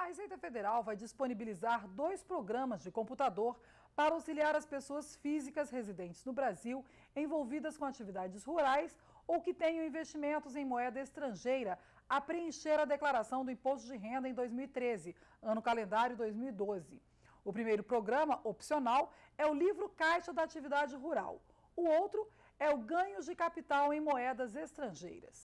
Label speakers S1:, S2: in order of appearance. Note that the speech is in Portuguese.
S1: Receita Federal vai disponibilizar 2 programas de computador para auxiliar as pessoas físicas residentes no Brasil envolvidas com atividades rurais ou que tenham investimentos em moeda estrangeira a preencher a declaração do Imposto de Renda em 2013, ano calendário 2012. O primeiro programa, opcional, é o Livro Caixa da Atividade Rural. O outro é o Ganhos de Capital em Moedas Estrangeiras.